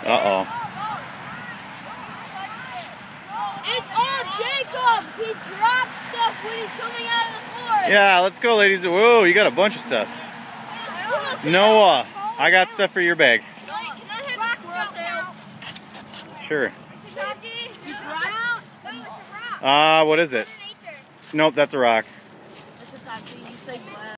Uh-oh. It's all Jacob's. He drops stuff when he's coming out of the forest. Yeah, let's go, ladies. Whoa, you got a bunch of stuff. Noah, I got stuff for your bag. Can I have a squirrel tail? Sure. You What is it? Nope, that's a rock.